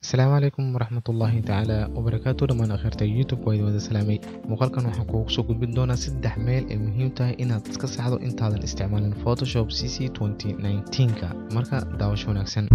السلام عليكم ورحمة الله تعالى وبركاته. لما أخرتay YouTube waa idin wada salaamay. Muuqaalkan waxaan kuugu soo gudbin doonaa 3 meel ee muhiim tahay inaad iska saxdo intaadan isticmaalin Photoshop CC 2019ka. Marka daawasho wanaagsan.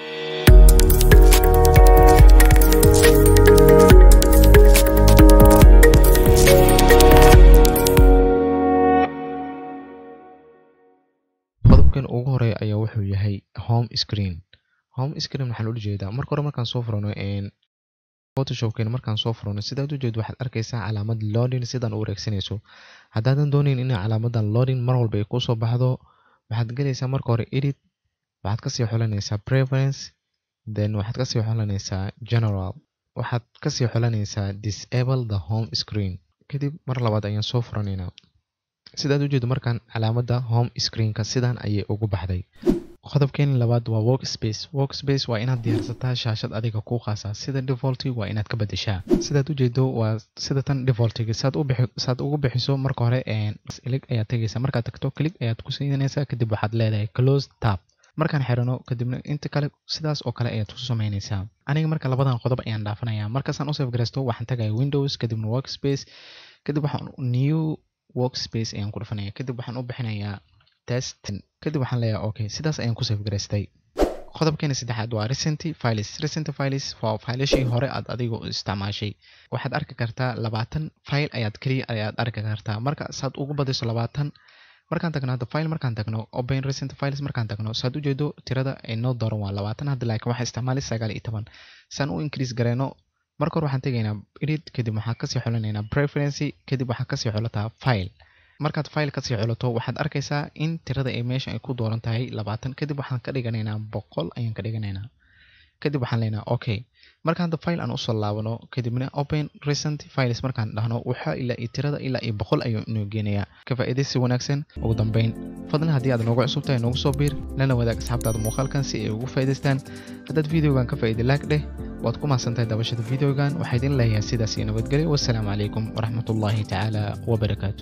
Qodobkan ugu horeeya ayaa wuxuu yahay home screen. home screen waxaan u jeedaa marka hore markaan soo furano Photoshop-kan markaan soo furano sidaad u jeedo waxaad arkaysaa calaamad loading sidan u wareegsanayso. Haddaadan doonayn in calaamadan loading mar walba ay ku soo baxdo waxaad galaysaa marka hore edit, waxaad ka sii xulanaysaa preference, then waxaad ka sii xulanaysaa general, waxaad ka sii xulanaysaa disable the home screen. kadib mar labaad ayaan soo furanaynaa. sidaad u jeedo markaan calaamada home screen-ka sidan ayay ugu baxday. qodobkeena labaad waa workspace waa inaad diyaarsataa shaashad adiga ku qaasa. sida default waa inaad ka bedeshaa. sidaad u jeedo waa sida tan default-ga saad ugu bixiso marka hore click ayaad tagaysaa. markaad tagto click ayaad ku siinaysaa, kadib waxaad leedahay close tab. markaan xirano kadibna inta kale sidaas oo kale ayaad ku samaynaysaa. aniga marka labadan qodob ayaan dhaafanayaa. markaasaan u save gareysto waxaan tagayaa Windows, kadibna workspace, kadib waxaan new workspace ayaan ku dhufanayaa, kadib waxaan u bixinayaa test, kadib waxaan leeyahay okay. sidaas ayaan ku save gareystay. qodobkeena saddexaad waa recent files waa faylashii hore aad adiga u isticmaashay. waxaad arki kartaa 20 file ayaad arki kartaa. marka saad ugu badiso 20 markaan tagno hadda file markaan tagno open recent files markaan tagno saad u jeedo tirada ay noo dooran waa 20. hadda laakiin waxaan isticmaalay 19. saan u increase gareyno marka hore waxaan tagaynaa edit, kadib waxaan ka sii xulanaynaa preference, kadib waxaan ka sii xulataa file. markaad file ka sii xulato waxaad arkaysaa in tirada ay meesha ay ku dooran tahay 20. kadib waxaan ka dhiganaynaa 100 ayaan ka dhiganaynaa. kadib waxaan leenahay okay. markaan hadda file aan u soo laabano kadibna open recent files markaan dhahno waxa tirada ilaa 100 ayuu inoo geenayaa. ka faa'iidaysi wanaagsan. ugu dambeyn fadlan haddii aad noogu cusub tahay noogu soo biir lana wadaag asxaabtaada muuqaalkan si ay ugu faa'iidaystaan. haddaad videogan ka faa'iiday like dheh. waad ku mahadsantahay daawashada videogan. waxaa idin leeyahay sidaas iyo nabadgelyo. wassalaamu calaykum waraxmatullaahi tacaala wabarakaatu.